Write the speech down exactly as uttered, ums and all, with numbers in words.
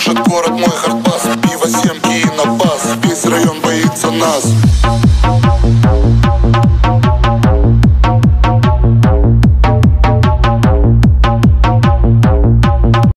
Дышит город мой хардбас, пиво, семки и на бас. Весь район боится нас.